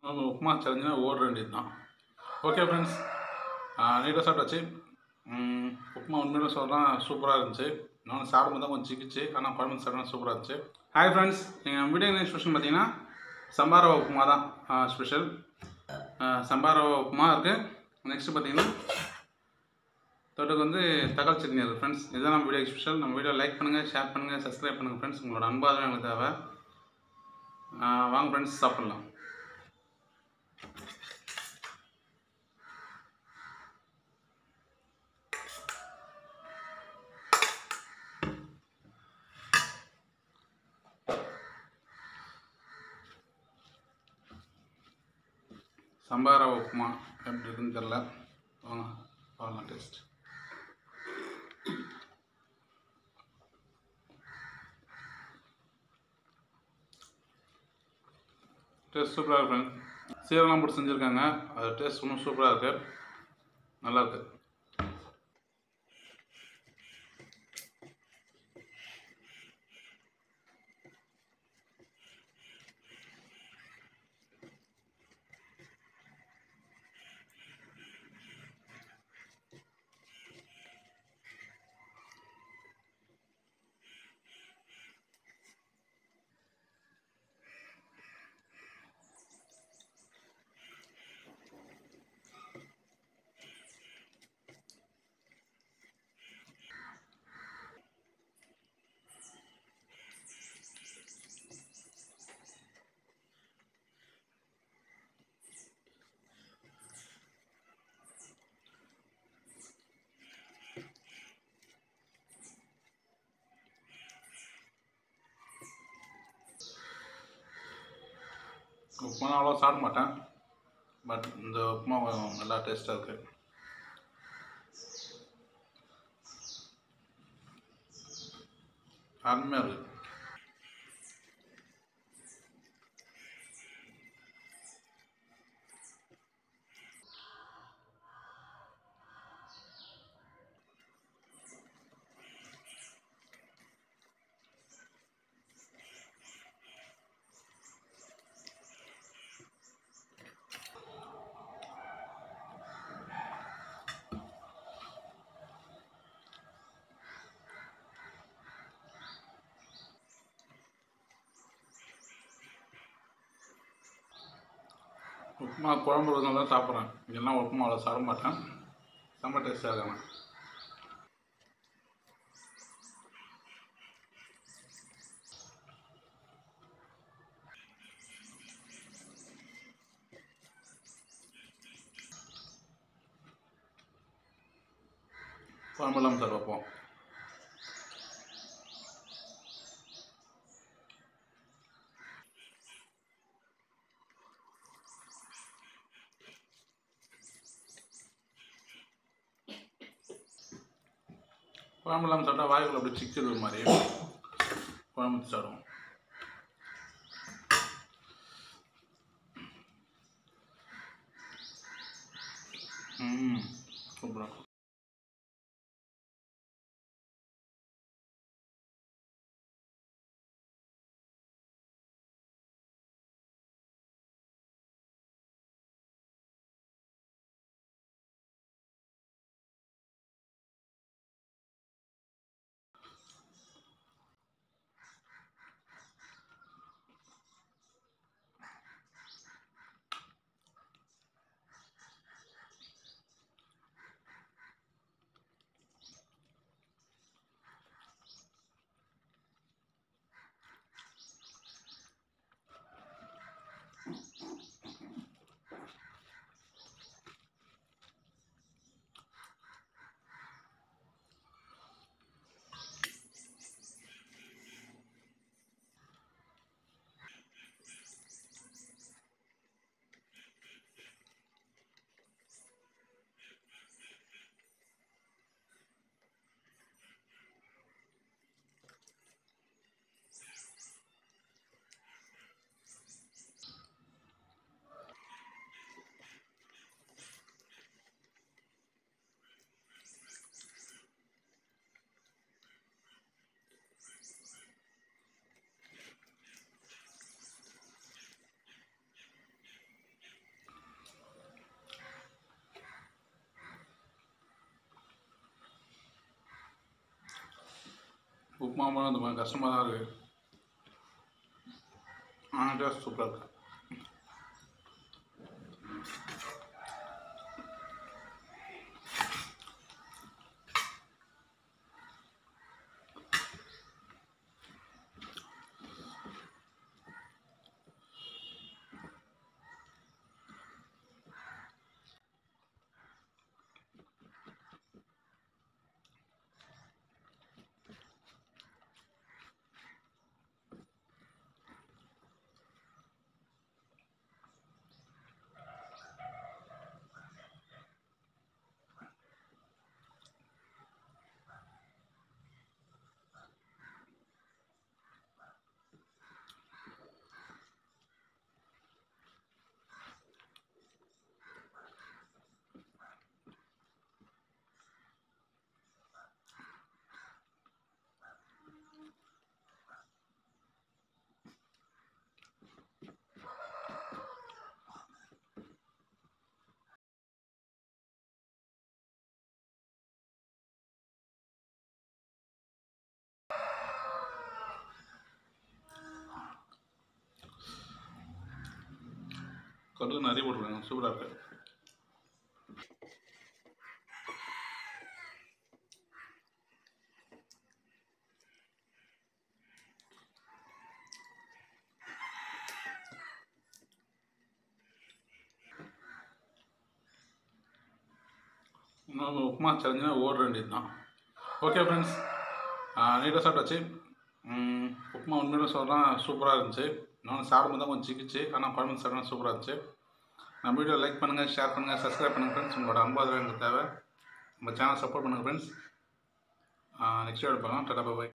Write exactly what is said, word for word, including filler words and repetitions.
நம்ம உப்புமா செஞ்சுனா ஓட வேண்டியது தான். ஓகே ஃப்ரெண்ட்ஸ், நீட்டாக சாப்பிட்டாச்சு. உப்புமா உண்மையில சொல்லலாம் சூப்பராக இருந்துச்சு. நானும் சாப்பிடும் தான் கொஞ்சம் சிக்கிச்சு, ஆனால் குழம்பு சாப்பிட்டா சூப்பராக இருந்துச்சு. ஹாய் ஃப்ரெண்ட்ஸ், எங்கள் வீடியோ என்ன ஸ்பெஷல் பார்த்தீங்கன்னா சம்பா ரவா உப்புமா தான் ஸ்பெஷல். சம்பா ரவா உப்புமா இருக்குது. நெக்ஸ்ட்டு பார்த்தீங்கன்னா தொட்டுக்கு வந்து தக்காளி சட்னி இருக்குது ஃப்ரெண்ட்ஸ். இதுதான் நம்ம வீடியோ ஸ்பெஷல். நம்ம வீடியோ லைக் பண்ணுங்கள், ஷேர் பண்ணுங்கள், சப்ஸ்கிரைப் பண்ணுங்கள் ஃப்ரெண்ட்ஸ். உங்களோட அன்பாக எங்களுக்கு தேவை. வாங்க ஃப்ரெண்ட்ஸ், சாப்பிட்லாம். சம்பா ரவா உப்புமா எப்படி இருக்குன்னு தெரில. வாங்க பார்க்கலாம் டேஸ்ட். டேஸ்ட் சூப்பராக இருக்கு ஃப்ரெண்ட்ஸ். சீரகம்லாம் போட்டு செஞ்சுருக்காங்க. அது டேஸ்ட் இன்னும் சூப்பராக இருக்குது, நல்லாயிருக்கு. உப்புமா அவ்வளோ சாப்பிட மாட்டேன், பட் இந்த உப்புமா நல்லா டேஸ்ட்டாக இருக்குது. அருமையாக இருக்குது. உப்புமா குழம்பு இருந்தால் தான் சாப்பிட்றேன், இல்லைன்னா உப்புமா அவ்வளோ சாப்பிட மாட்டேன். ரொம்ப டேஸ்ட்டாக இருக்காங்க. குழம்பு இல்லாமல் சார் வைப்போம். குழம்பு இல்லாமல் சாப்பிட்டா வாய்க்குள்ள அப்படி சிக்கிறது மாதிரி குழம்பு சாப்பிடுவோம். ம் சூப்பராக. உப்புமா வந்து கொஞ்சம் கஷ்டமாக தான் இருக்குது. ஆனால் டேஸ்ட் சூப்பராக இருக்குது. கடுகு நிறைய போட்டுருக்காங்க, சூப்பராக இருக்குது. இன்னும் உப்புமா சேலஞ்சுனா ஓட வேண்டியது தான். ஓகே ஃப்ரெண்ட்ஸ், நீட்டாக சாப்பிட்டாச்சு. உப்புமா உண்மையில சொல்கிறேன் சூப்பராக இருந்துச்சு. நானும் சாப்பிடும்போது தான் கொஞ்சம் சிக்கிச்சு, ஆனால் குழம்பு சாப்பிட்டா சூப்பராக இருந்துச்சு. நம்ம வீடியோ லைக் பண்ணுங்கள், ஷேர் பண்ணுங்கள், சப்ஸ்கிரைப் பண்ணுங்கள் ஃப்ரெண்ட்ஸ். உங்களோட ஐம்பது எனக்கு தேவை. நம்ம சேனல் சப்போர்ட் பண்ணுங்கள் ஃப்ரெண்ட்ஸ். நெக்ஸ்ட் வீடியோ பார்க்கலாம். டாடா, பாய்.